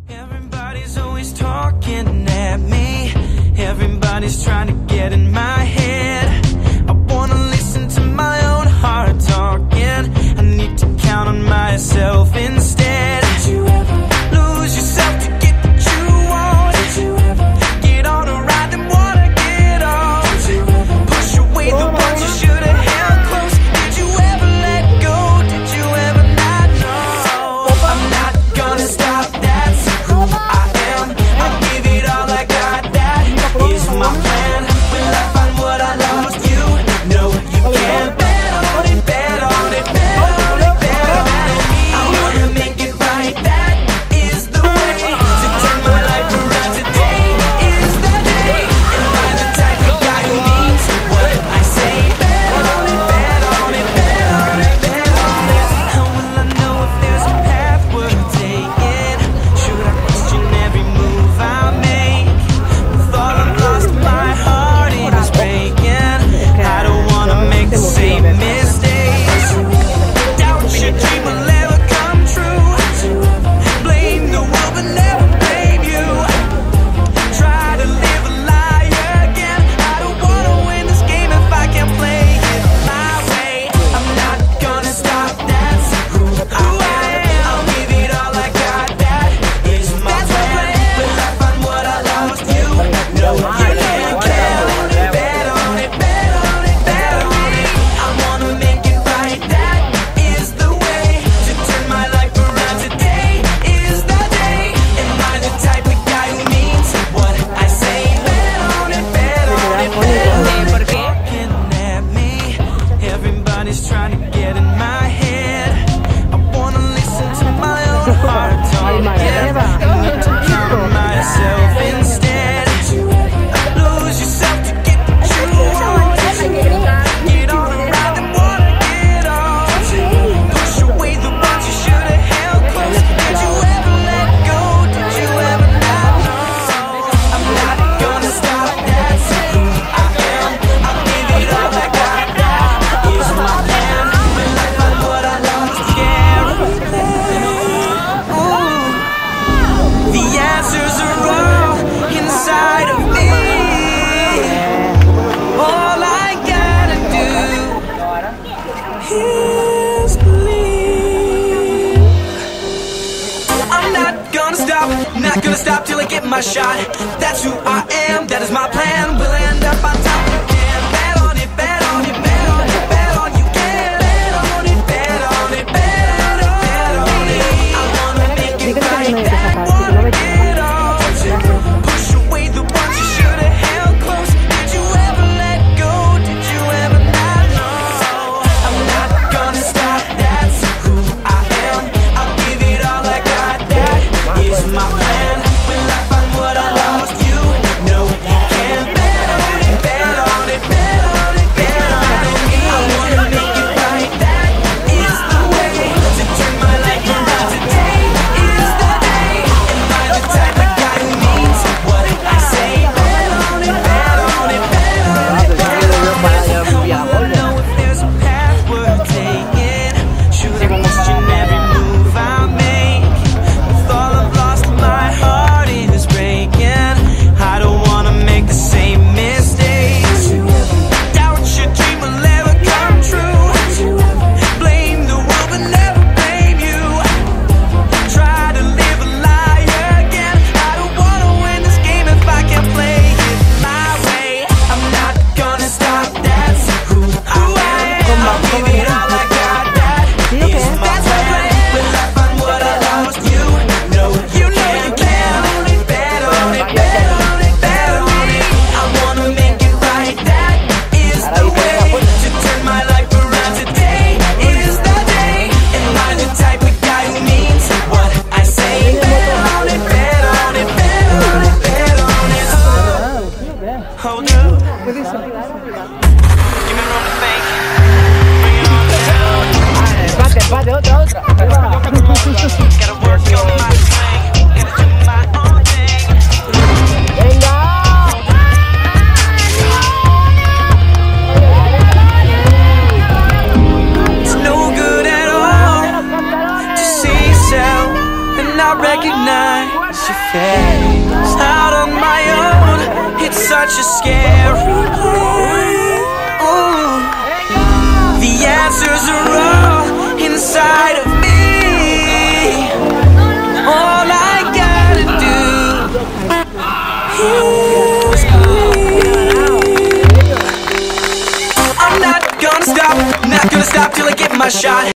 Everybody's always talking at me. Everybody's trying to get in my head. I wanna listen to my own heart talking. I need to count on myself instead. Did you ever lose yourself to get what you want? Did you ever get on a ride and wanna get off? Did you ever push away the ones you should have held close? Did you ever let go? Did you ever not know? I'm not gonna stop, that's who I am. I'll give it all I got, that is my plan. Will I find what I lost? You know you can. Bet on it, bet on it, bet on it, bet on it. I wanna make it right, that is the way to turn my life around. Today is the day. Am I the type of guy who means what I say? Bet on it, bet on it, bet on it, bet on it. How will I know if there's a path worth taking? Should I question every move I make? With all I've lost, my heart it is breaking. I don't wanna make the same mistakes. Doubt your dream will ever come true. Blame the world but never blame you. Try to live a lie again. I don't wanna win this game if I can't play it my way. I'm not gonna stop, that's who I am. I'll give it all I got, that is my plan. Will I find what I lost? You know you can. Bet on it, bet on it, bet on it. I wanna make it right, that is the way to turn my life around. Today is the day. Am I the type of guy who means what I say? Bet on it, bet on it, bet on it. Looking at me, everybody's trying to get in my head. I wanna listen to my own heart talking. I need to count on myself instead. Lose yourself to get what you want. Get on a ride and wanna get off. Push away the ones you should have held close. Did you ever let go? Did you ever not know? I'm not gonna stop, that's who I am. I'll give it all I got, that is my plan. Will I find what I lost? Yeah. Ooh. The answers are all inside of me. All I gotta do is believe. I'm not gonna stop till I get my shot. That's who I am, that is my plan. Will I end up on top again? Bet on it, bet on it, bet on it, bet on you can. Bet on it, bet on it, bet on it, bet on it. I wanna make it right, that wanna get off. Push away the ones you should have held close. Did you ever let go? Did you ever not know? I'm not gonna stop, that's who I am. I'll give it all I got, that is my plan. Will I find what I lost? You know you can. Bet on it, bet on it, bet on it, bet on it. I wanna make it right, that is the way to turn my life around. Today is the day. Am I the type watch your face. Out on my own, it's such a scary place. Ooh. The answers are all inside of me. All I gotta do is believe. I'm not gonna stop till I get my shot.